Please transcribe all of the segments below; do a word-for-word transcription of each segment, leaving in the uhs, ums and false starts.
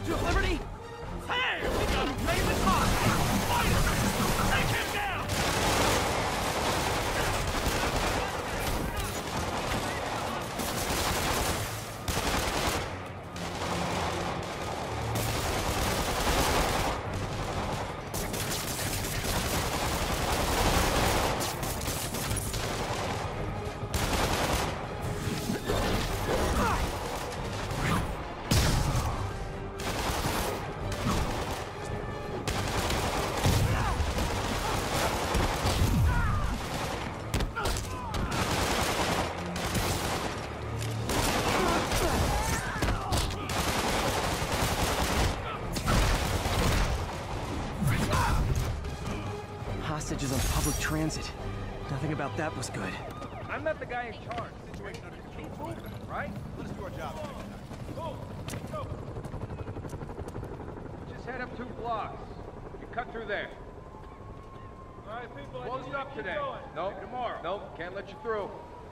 Statue of Liberty? Hey! We got a Raven Hawk! Spider-Man! Take him down! Hostages on public transit. Nothing about that was good. I'm not the guy in charge. Situation under control. Keep moving, right? Let's do our job. Go. Go. Just head up two blocks. You cut through there. All right, people. Closed up today. No, tomorrow. No, can't let you through.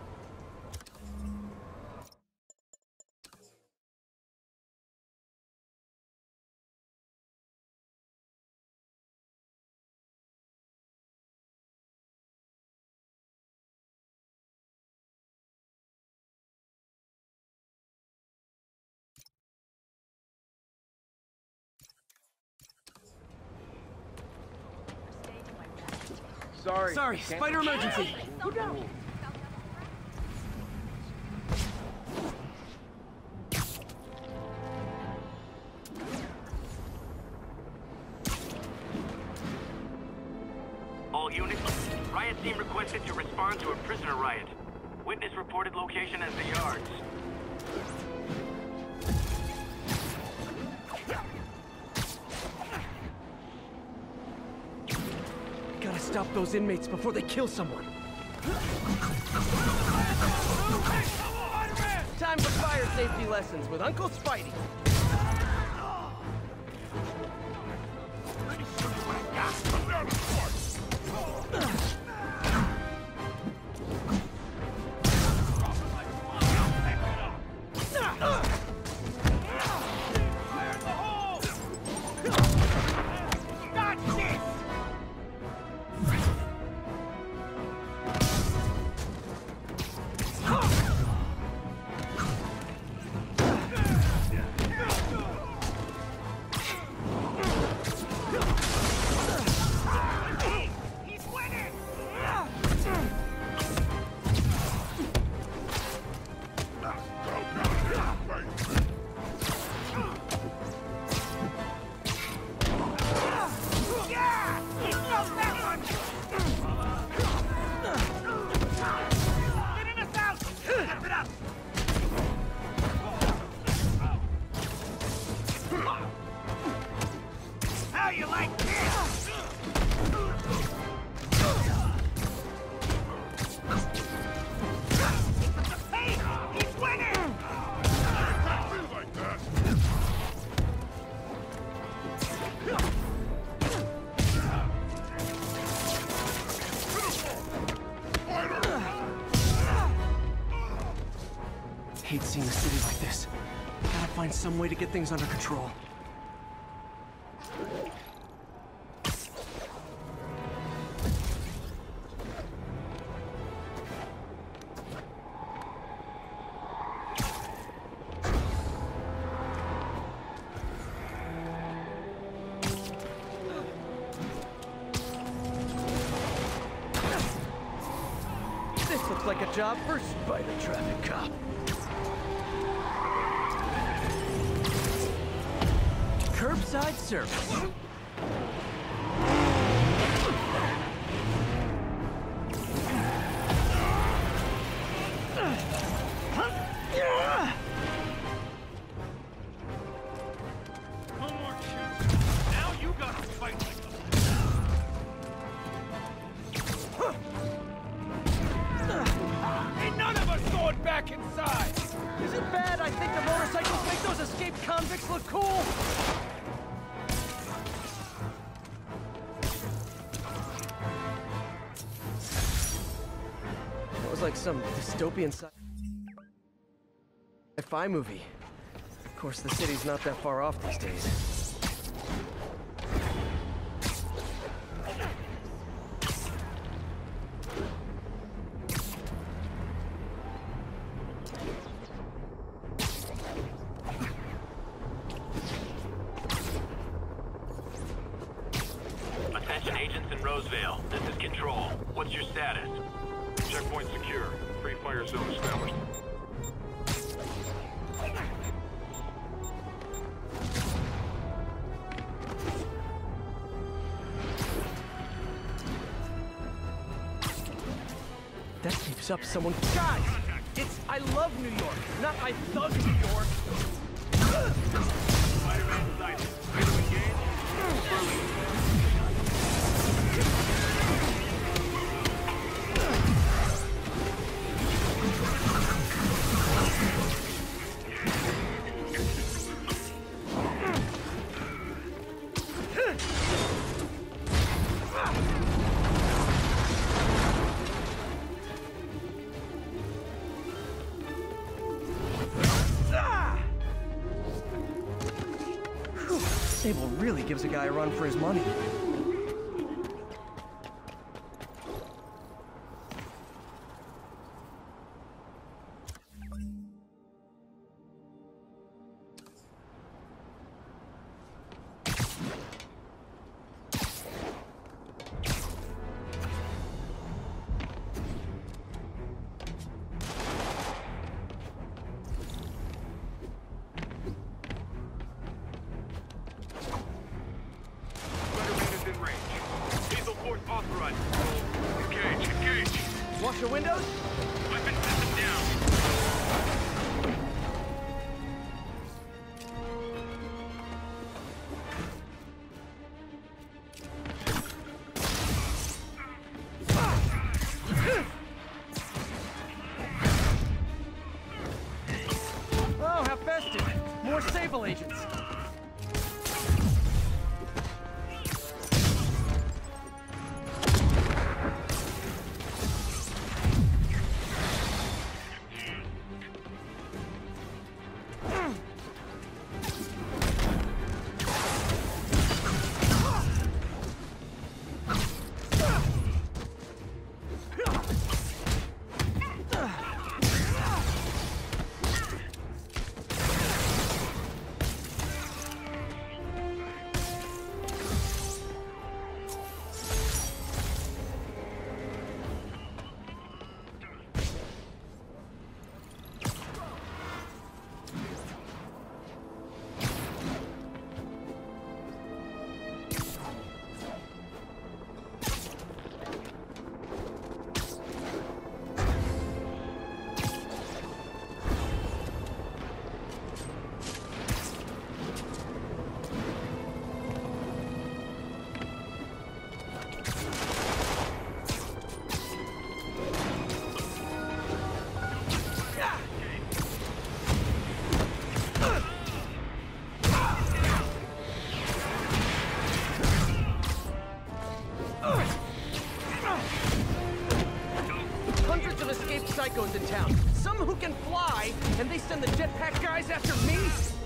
Sorry. Sorry, spider emergency. Go down. All units, riot team requested to respond to a prisoner riot. Witness reported location as the yards. Gotta stop those inmates before they kill someone. Time for fire safety lessons with Uncle Spidey. Hate seeing a city like this. Gotta find some way to get things under control. This looks like a job for Spider Traffic Cop. Curbside service. No more shooting. Now you gotta fight like them. Ain't none of us going back inside. Is it bad I think the motorcycles make those escaped convicts look cool? That was like some dystopian sci-fi movie. Of course, the city's not that far off these days. Attention agents in Roseville. This is Control. What's your status? Checkpoint secure. Free fire zone established. That keeps up someone. Guys! It's I love New York, not I thug New York. Spider-Man sighted. Ready to engage? Sable really gives a guy a run for his money. Authorized. Engage, engage. Wash your windows? Weapon system down. Oh, how festive. More Sable agents. Hundreds of escaped psychos in town. Some who can fly, and they send the jetpack guys after me?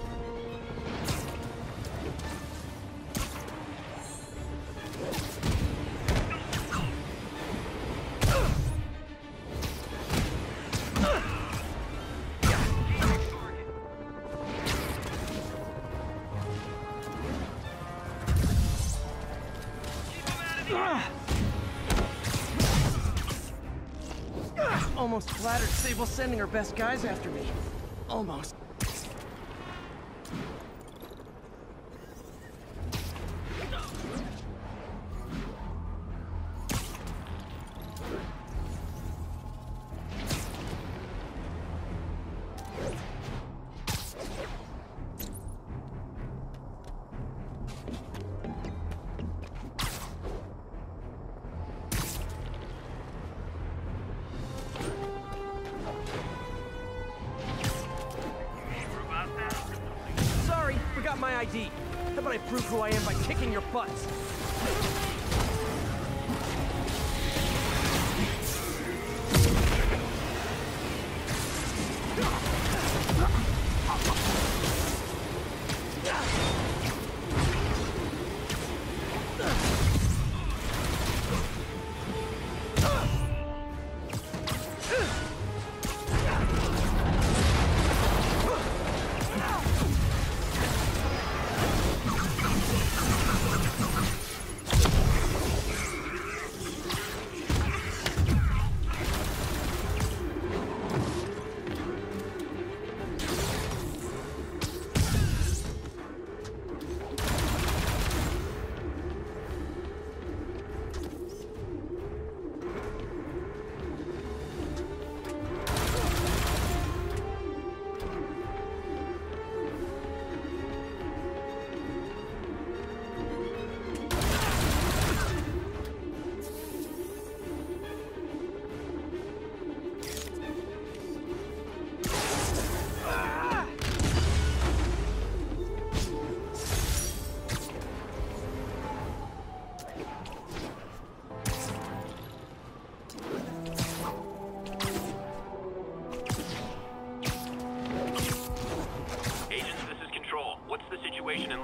Almost flattered Sable sending her best guys after me. Almost. Forgot my I D. How about I prove who I am by kicking your butts?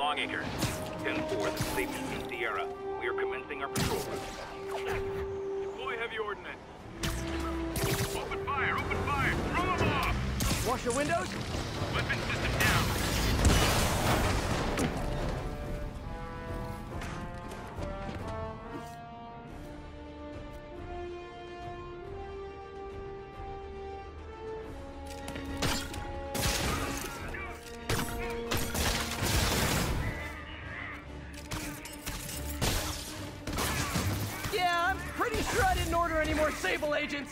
Longacre. ten four, this is Agency Sierra. We are commencing our patrol route. Deploy heavy ordnance. Open fire, open fire! Throw them off! Wash your windows? Weapon system down. Yeah, I'm pretty sure I didn't order any more Sable agents.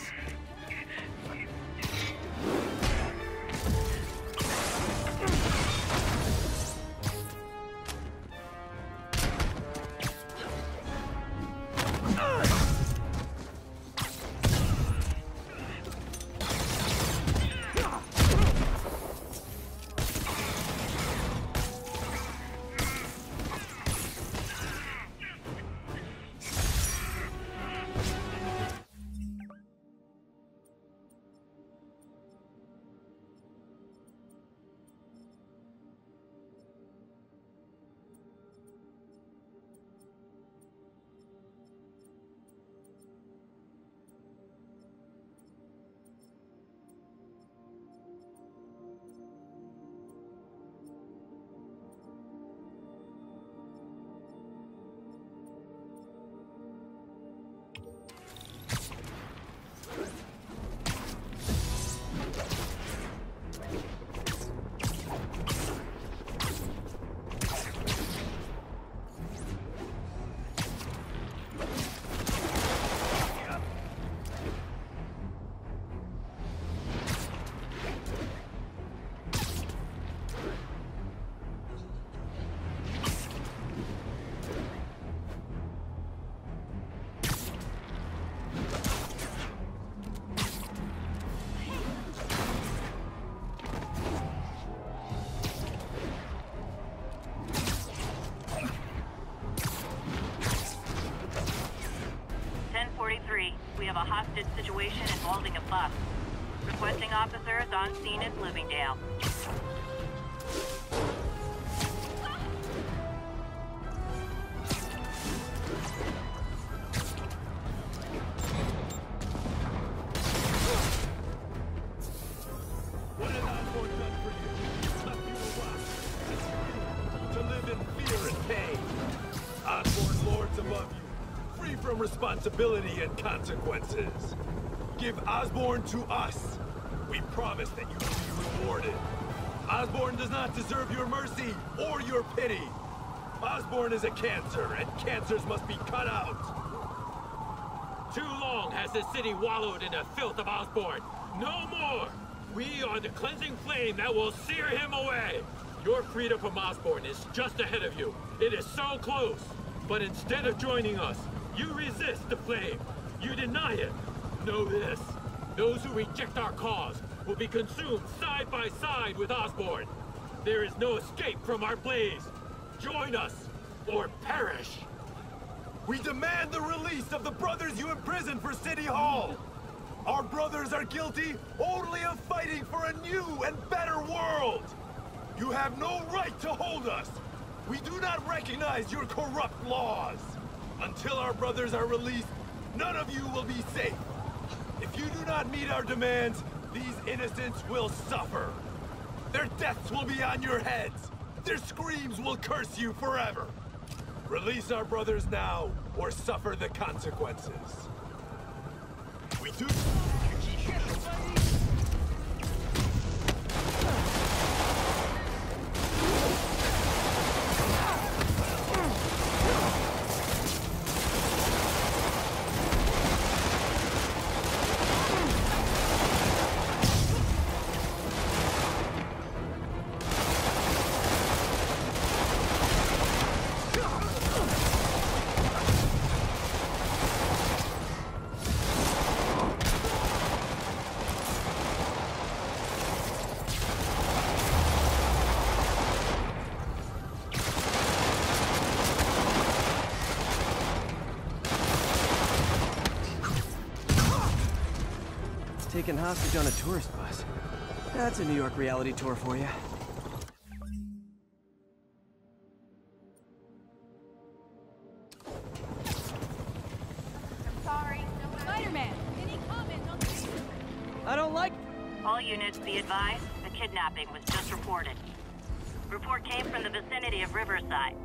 We have a hostage situation involving a bus. Requesting officers on scene in Bloomingdale. What has Osborn done for you? Left you alive. To live in fear and pain. Osborn lords above you. Free from responsibility and consequences. Give Osborn to us. We promise that you will be rewarded. Osborn does not deserve your mercy or your pity. Osborn is a cancer, and cancers must be cut out. Too long has the city wallowed in the filth of Osborn. No more! We are the cleansing flame that will sear him away. Your freedom from Osborn is just ahead of you. It is so close. But instead of joining us, you resist the flame. You deny it. Know this. Those who reject our cause will be consumed side by side with Osborn. There is no escape from our blaze. Join us, or perish. We demand the release of the brothers you imprisoned for City Hall. Our brothers are guilty only of fighting for a new and better world. You have no right to hold us. We do not recognize your corrupt laws. Until our brothers are released, none of you will be safe. If you do not meet our demands, these innocents will suffer. Their deaths will be on your heads. Their screams will curse you forever. Release our brothers now, or suffer the consequences. We do... Taken hostage on a tourist bus. That's a New York reality tour for you. All units, be advised, a kidnapping was just reported. Report came from the vicinity of Riverside.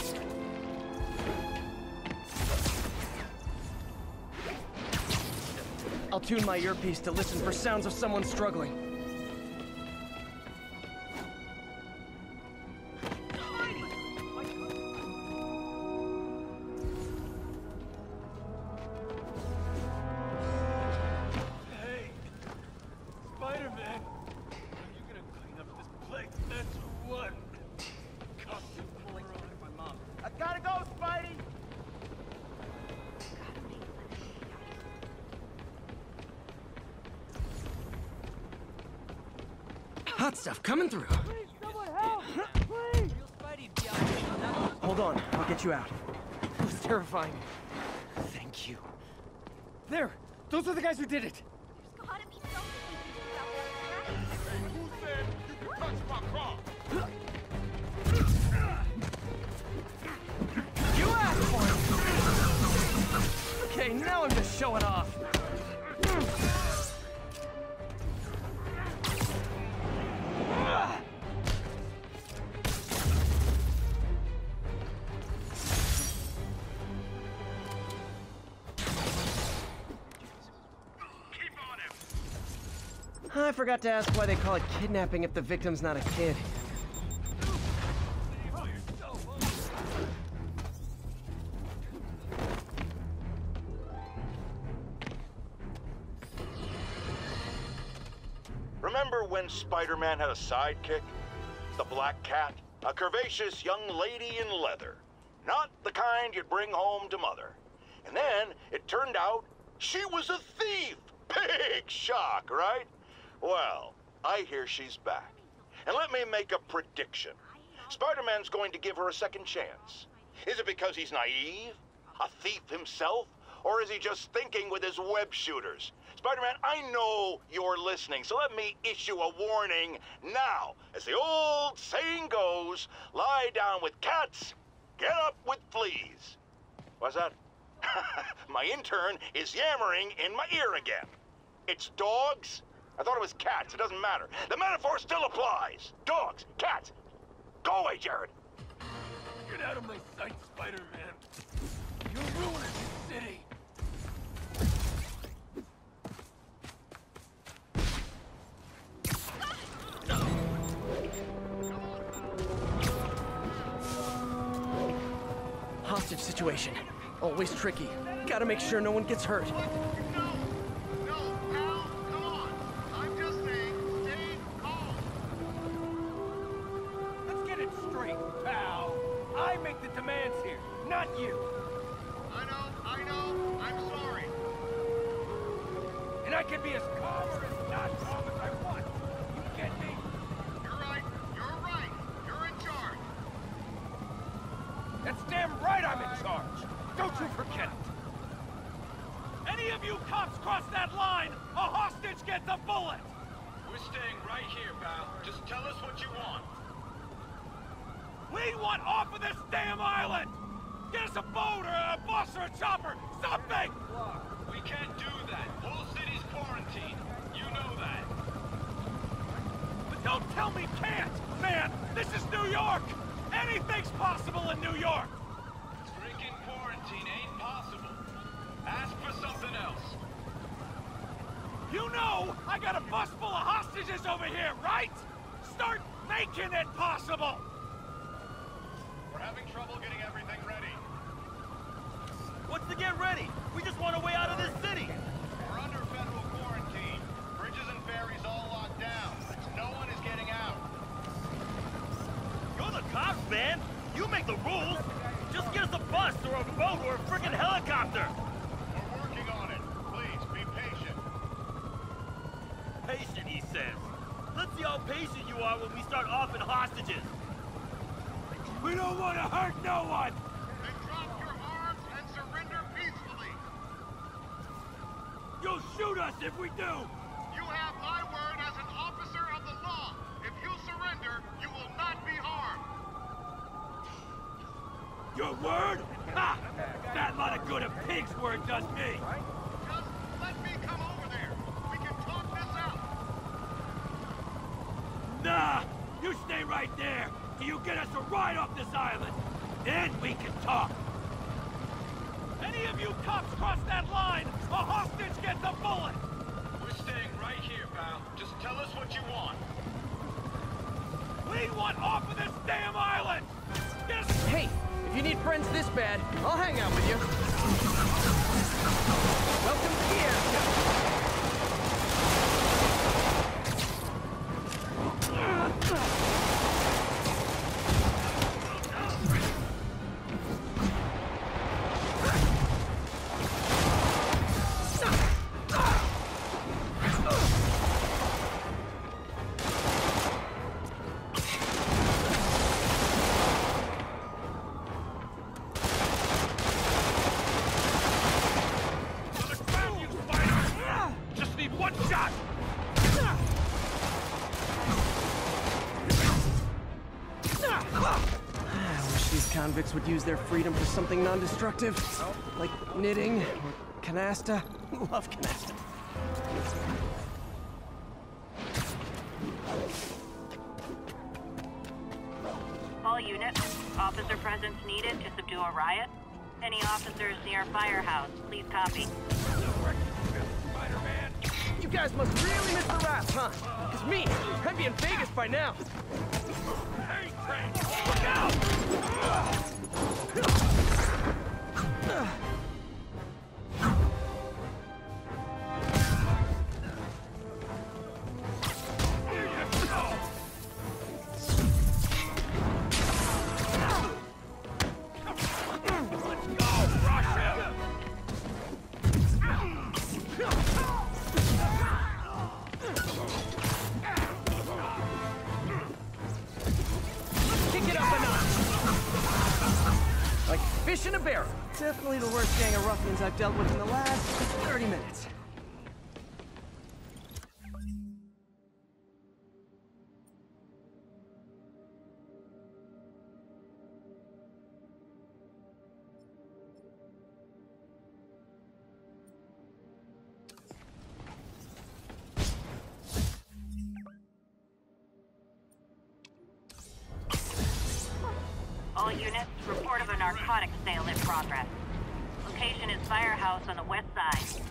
I'll tune my earpiece to listen for sounds of someone struggling. Hot stuff coming through. Please, someone help! Please! Hold on, I'll get you out. It was terrifying. Thank you. There! Those are the guys who did it! There's gotta be something we can do about that. Who said you could touch my car? You asked for it! Okay, now I'm just showing off. I forgot to ask why they call it kidnapping if the victim's not a kid. Remember when Spider-Man had a sidekick? The Black Cat? A curvaceous young lady in leather. Not the kind you'd bring home to Mother. And then it turned out she was a thief! Big shock, right? Well, I hear she's back. And let me make a prediction. Spider-Man's going to give her a second chance. Is it because he's naive? A thief himself? Or is he just thinking with his web shooters? Spider-Man, I know you're listening, so let me issue a warning now. As the old saying goes, lie down with cats, get up with fleas. What's that? My intern is yammering in my ear again. It's dogs? I thought it was cats. It doesn't matter. The metaphor still applies. Dogs, cats. Go away, Jared. Get out of my sight, Spider-Man. You're ruining the city. Hostage situation. Always tricky. Gotta make sure no one gets hurt. I make the demands here, not you. I know, I know, I'm sorry. And I can be as calm or as not calm as I want. You get me? You're right, you're right. You're in charge. That's damn right I'm in charge. Don't you forget it. Any of you cops cross that line, a hostage gets a bullet. We're staying right here, pal. Just tell us what you want. We want off of this damn island! Get us a boat or a bus or a chopper! Something! We can't do that. Whole city's quarantined. You know that. But don't tell me can't! Man, this is New York! Anything's possible in New York! Freaking quarantine ain't possible. Ask for something else. You know I got a bus full of hostages over here, right? Start making it possible! We're having trouble getting everything ready. What's to get ready? We just want a way out of this city! We're under federal quarantine. Bridges and ferries all locked down. No one is getting out. You're the cops, man! You make the rules! Just get us a bus or a boat or a frickin' helicopter! We're working on it. Please, be patient. Patient, he says. Let's see how patient you are when we start offing hostages. We don't want to hurt no one! Then drop your arms and surrender peacefully. You'll shoot us if we do! You have my word as an officer of the law. If you surrender, you will not be harmed. Your word? Ha! That lot of good a pig's word does me! Just let me come over there. We can talk this out. right there till you get us a ride off this island. Then we can talk. Any of you cops cross that line, a hostage gets a bullet! We're staying right here, pal. Just tell us what you want. We want off of this damn island! Get us... Hey, if you need friends this bad, I'll hang out with you. Welcome here. Convicts would use their freedom for something non-destructive, like knitting or canasta. Love canasta. All units, officer presence needed to subdue a riot. Any officers near Firehouse, please copy. Spider-Man! You guys must really miss the rap, huh? Because me, I'd be in Vegas by now. Hey, Frank! Look out! Fish in a barrel. Definitely the worst gang of ruffians I've dealt with in the last thirty minutes. All units, report of a narcotics sale in progress. Location is Firehouse on the west side.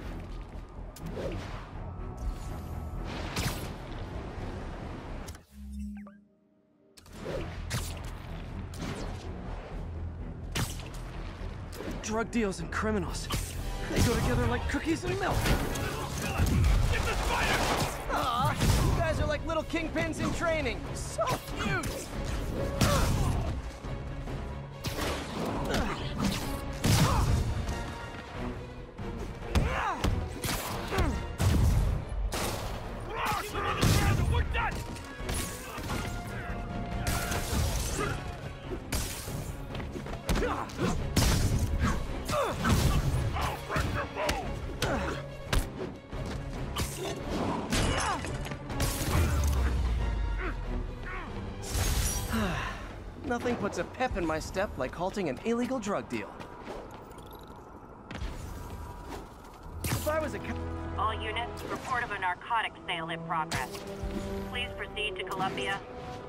Drug deals and criminals. They go together like cookies and milk. Get the spider! Aw, you guys are like little kingpins in training. So cute! We're done! Nothing puts a pep in my step like halting an illegal drug deal. If I was a co- All units, report of a narcotics sale in progress. Please proceed to Columbia.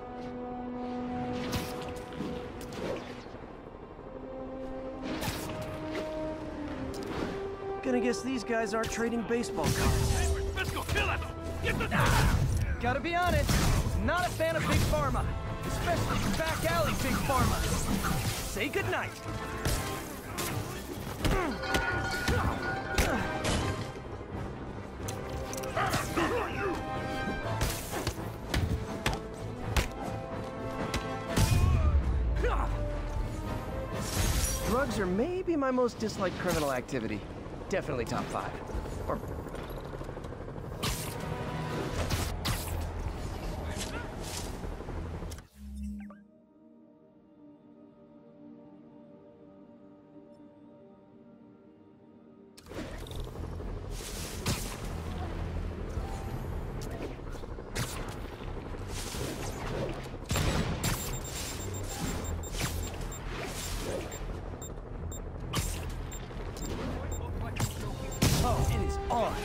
Gonna guess these guys aren't trading baseball cards. Let's go kill him! Get the... Gotta be honest, not a fan of Big Pharma. Especially back alley Big Pharma. Say goodnight. Drugs are maybe my most disliked criminal activity. Definitely top five. Or oh, it is on.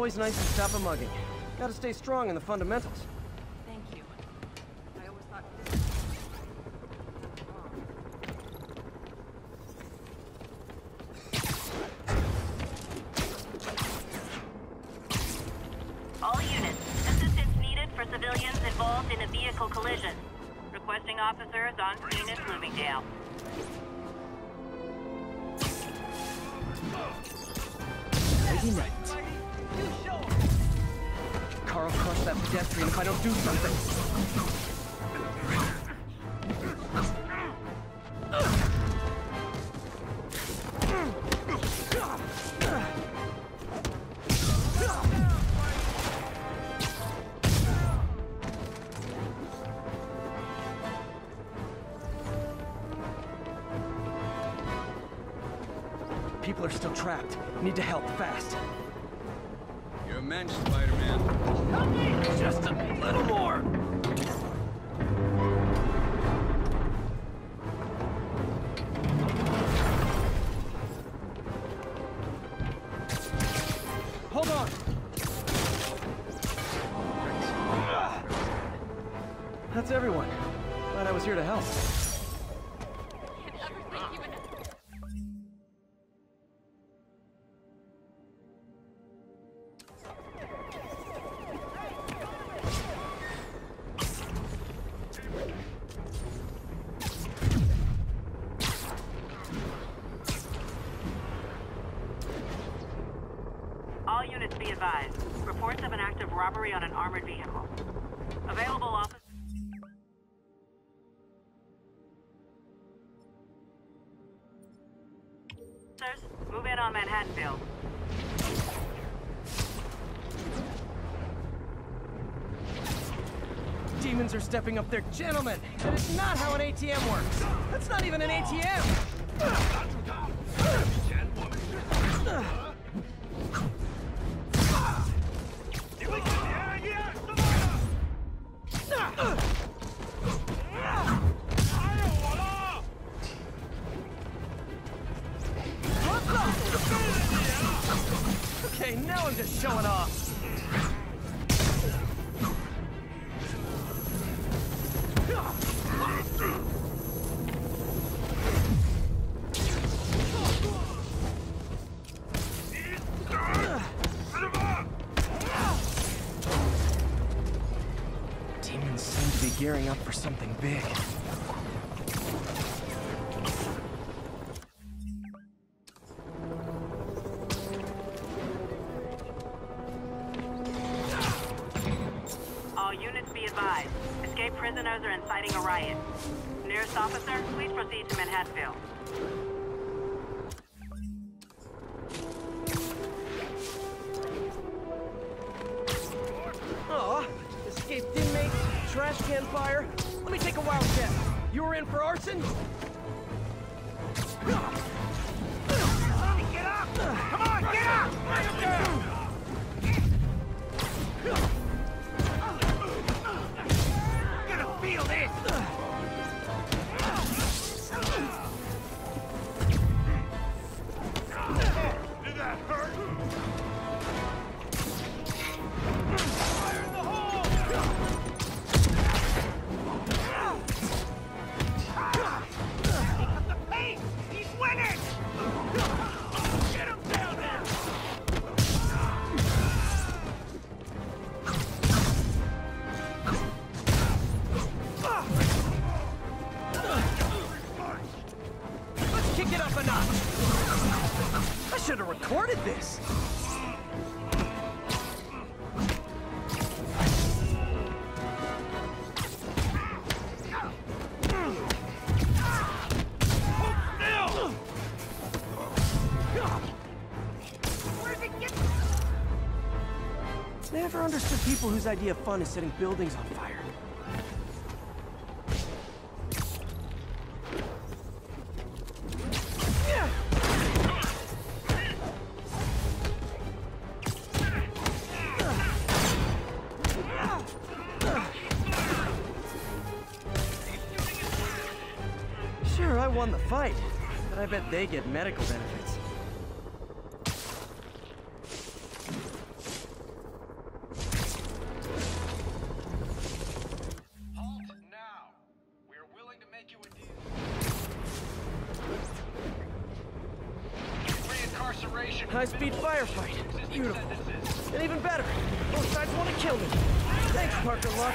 always nice to stop a mugging. Gotta stay strong in the fundamentals. Thank you. I always thought this was wrong. All units, assistance needed for civilians involved in a vehicle collision. Requesting officers on scene at Bloomingdale. Lady Knight. Carl, crush that pedestrian if I don't do something. People are still trapped. Need to help fast. You're a mensch, Spider-Man. Help me! Just a little more! Hold on! That's everyone. Glad I was here to help. Can't ever thank you enough. All units be advised. Reports of an active robbery on an armored vehicle. Available officers. Move in on Manhattanville. Demons are stepping up their gentlemen. That is not how an A T M works. That's not even an A T M. Okay, now I'm just showing off. Demons seem to be gearing up for something big. All units be advised. Escaped prisoners are inciting a riot. Nearest officer, please proceed to Manhattanville. Aw, escaped inmates, trash can fire. Let me take a wild guess. You were in for arson? Get up! Come on, get up! Bring him down! You're gonna feel this! Did that hurt? Fire in the hole! He cut the pace! He's winning! Get him down there! Let's kick it up a notch. I should have recorded this. Never understood people whose idea of fun is setting buildings on fire. Sure, I won the fight, but I bet they get medical benefits. Thank you indeed. Reincarceration. High-speed firefight. Beautiful. And even better, both sides want to kill me. Thanks, Parker Luck.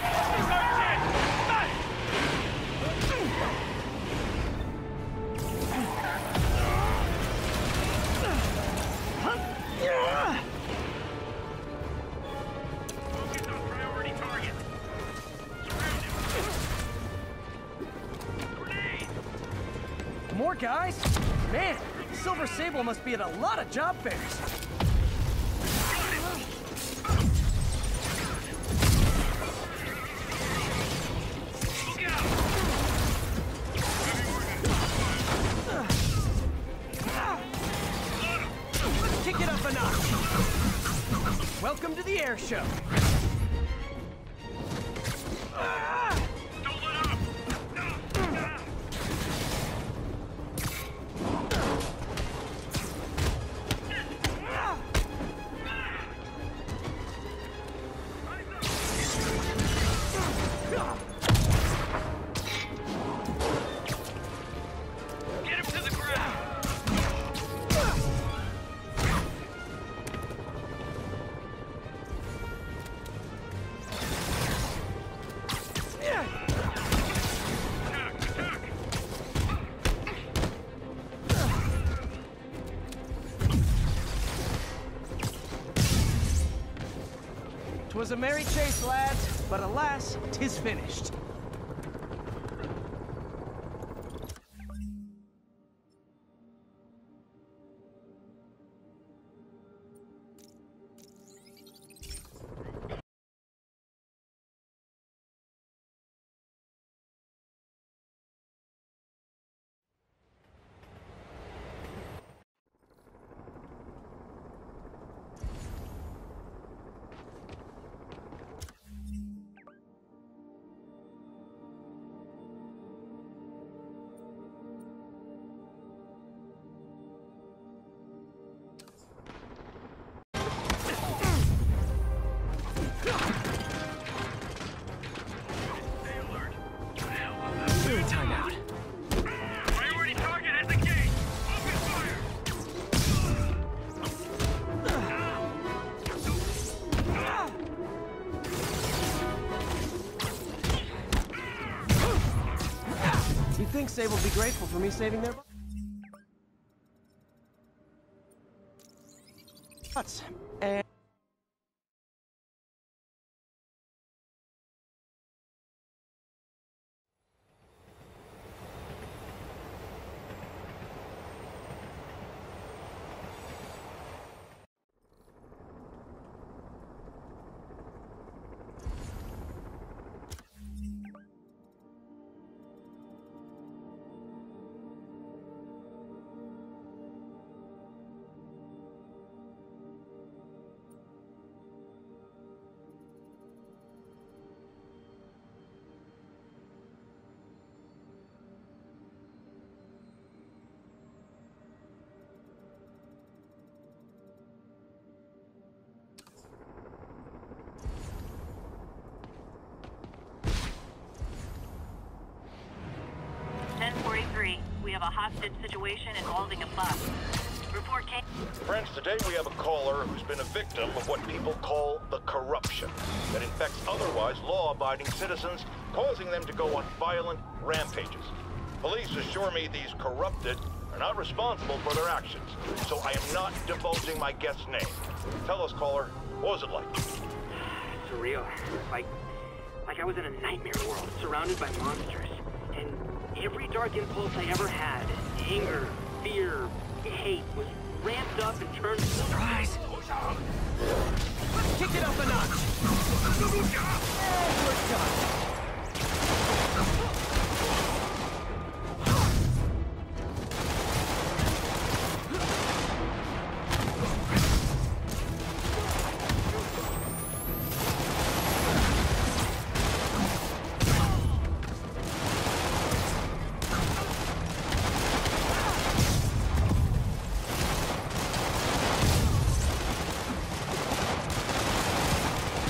Focus on priority target. Surround him. Grenade! More guys? Man, Silver Sable must be at a lot of job fairs. Let's kick it up a notch. Welcome to the air show. Don't let up! Get him to the ground! Twas a merry chase, lads, but alas, 'tis finished. Timeout. Priority target at the gate! Open fire! You think Sable will be grateful for me saving their butts? And ten forty-three, we have a hostage situation involving a bus. Report came. Friends, today we have a caller who's been a victim of what people call the corruption that infects otherwise law-abiding citizens, causing them to go on violent rampages. Police assure me these corrupted are not responsible for their actions, so I am not divulging my guest's name. Tell us, caller, what was it like? Surreal. Like, like I was in a nightmare world, surrounded by monsters. And every dark impulse I ever had, anger, fear, hate, was ramped up and turned to surprise. let's kick it up a notch. And we're done.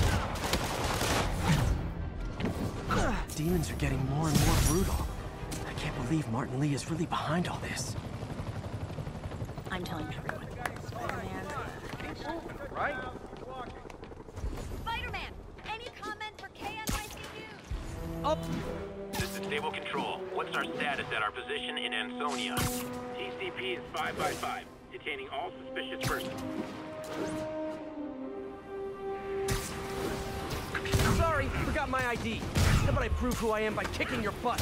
Demons are getting more and more brutal. I believe Martin Lee is really behind all this. I'm telling everyone. Spider-Man. Right? Spider-Man! Any comment for K N Y C News? Up! This is Stable Control. What's our status at our position in Ansonia? T C P is five by five, detaining all suspicious persons. Sorry, forgot my I D. How about I prove who I am by kicking your butt?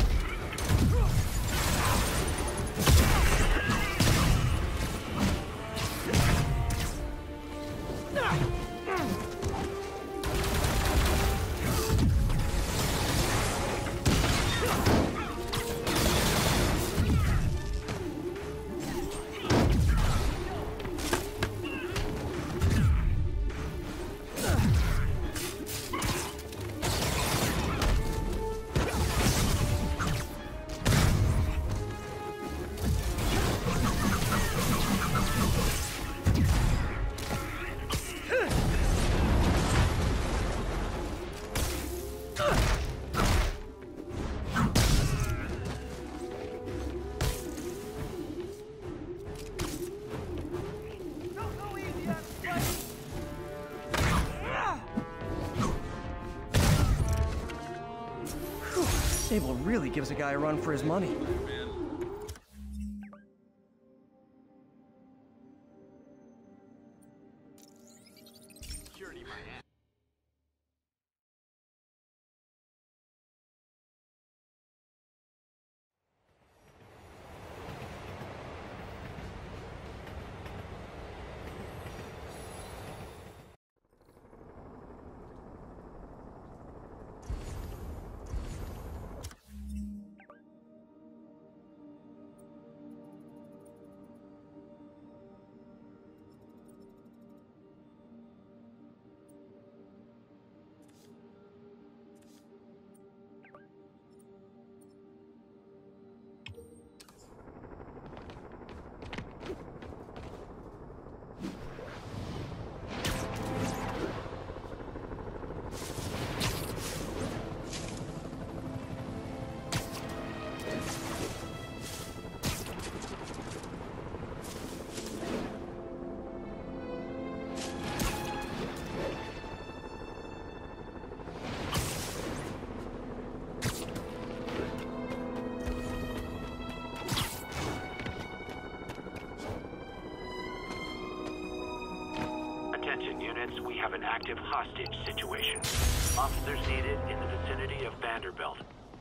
Sable really gives a guy a run for his money. Units, we have an active hostage situation. Officers needed in the vicinity of Vanderbilt.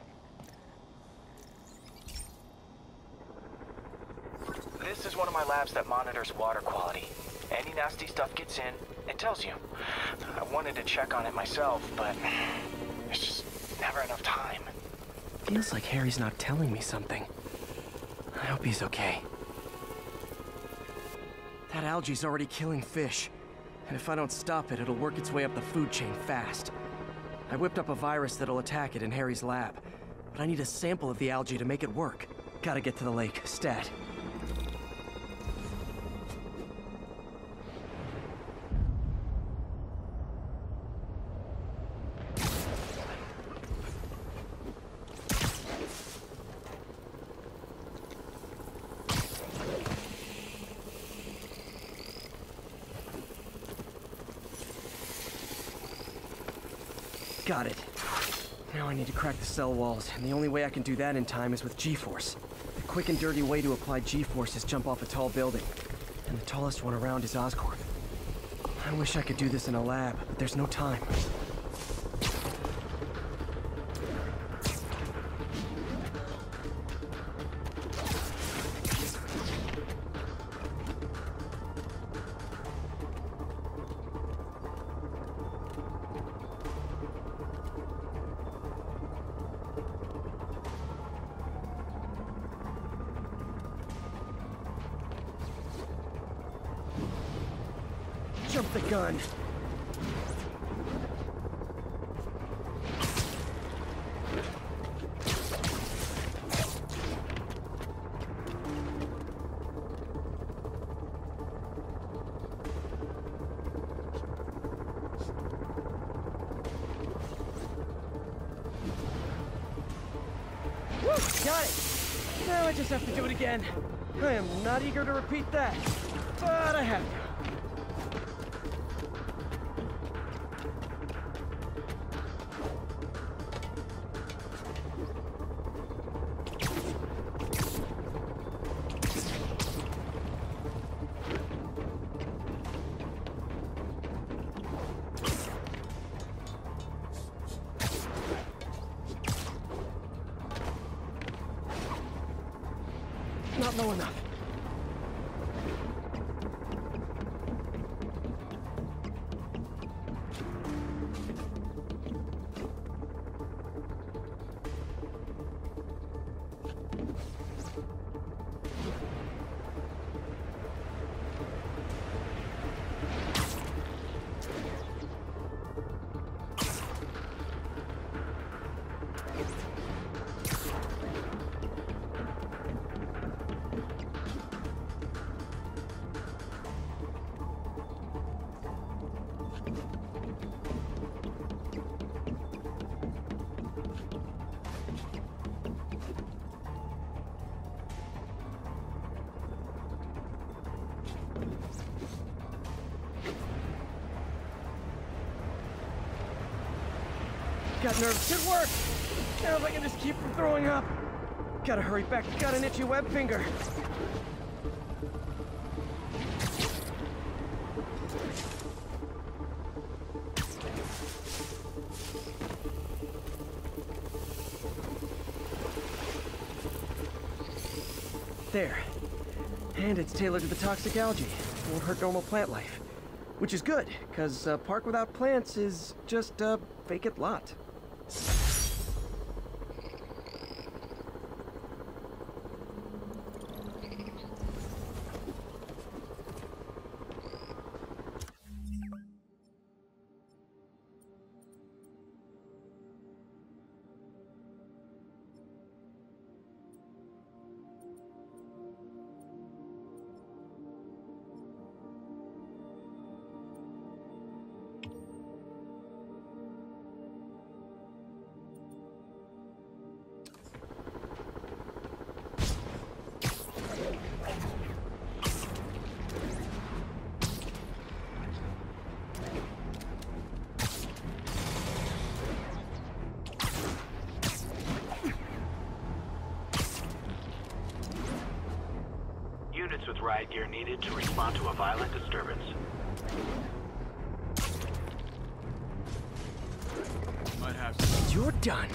This is one of my labs that monitors water quality. Any nasty stuff gets in, it tells you. I wanted to check on it myself, but there's just never enough time. Feels like Harry's not telling me something. I hope he's okay. That algae's already killing fish. And if I don't stop it, it'll work its way up the food chain fast. I whipped up a virus that'll attack it in Harry's lab. But I need a sample of the algae to make it work. Gotta get to the lake, stat. Got it. Now I need to crack the cell walls, and the only way I can do that in time is with G-Force. The quick and dirty way to apply G-Force is jump off a tall building. And the tallest one around is Oscorp. I wish I could do this in a lab, but there's no time. Jump the gun. Woo! Got it! Now I just have to do it again. I am not eager to repeat that, but I have to. Not low enough. Got nerves. Good work! Now if I can just keep from throwing up. Gotta hurry back. Got an itchy web finger. There. And it's tailored to the toxic algae. Won't hurt normal plant life. Which is good, because a park without plants is just a vacant lot. Units with riot gear needed to respond to a violent disturbance. Might have to. You're done.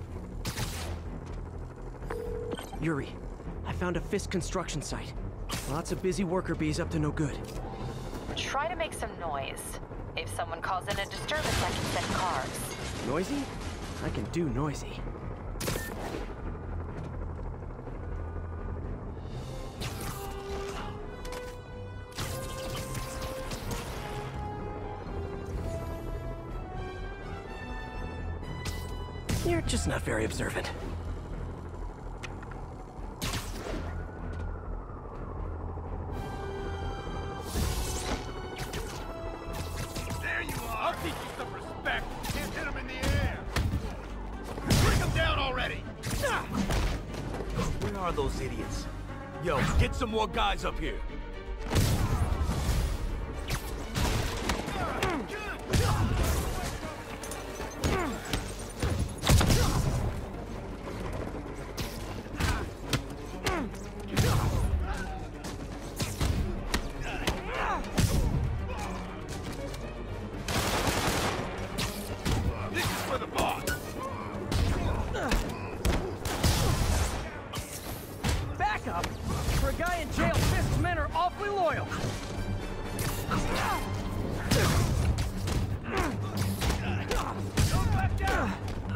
Yuri, I found a Fisk construction site. Lots of busy worker bees up to no good. Try to make some noise. If someone calls in a disturbance, I can send cars. Noisy? I can do noisy. You're just not very observant. There you are! I'll teach you some respect! Can't hit him in the air! Bring him down already! Where are those idiots? Yo, get some more guys up here! For a guy in jail, Fisk's men are awfully loyal. Don't back down!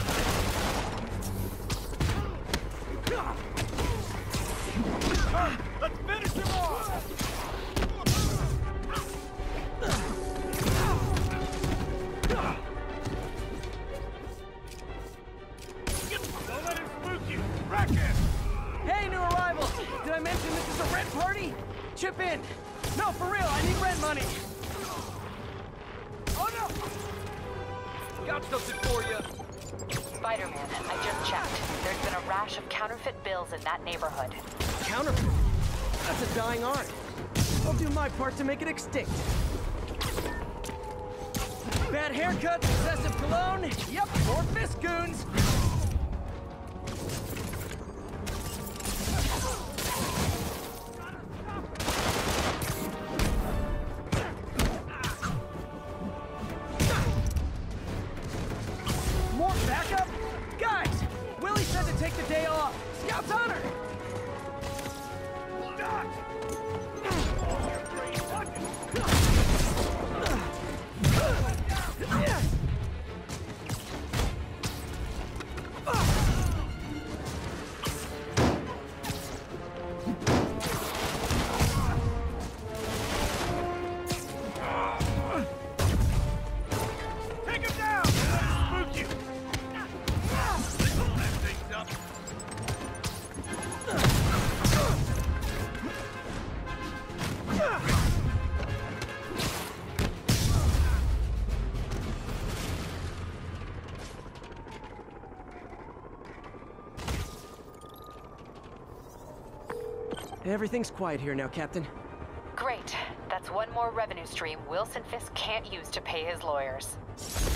Let's finish him off! Don't let him spook you! Rack him! Hey, new arrivals! Did I mention this is a rent party? Chip in! No, for real, I need rent money! Oh no! Got something for you! Spider-Man, I just checked. There's been a rash of counterfeit bills in that neighborhood. Counterfeit? That's a dying art. I'll do my part to make it extinct. Bad haircuts, excessive cologne. Yep, more fist goons. More backup? Guys, Willie said to take the day off. Scout's honor. Take him down! Spook you! Pull that thing up! Everything's quiet here now, Captain. Great. That's one more revenue stream Wilson Fisk can't use to pay his lawyers.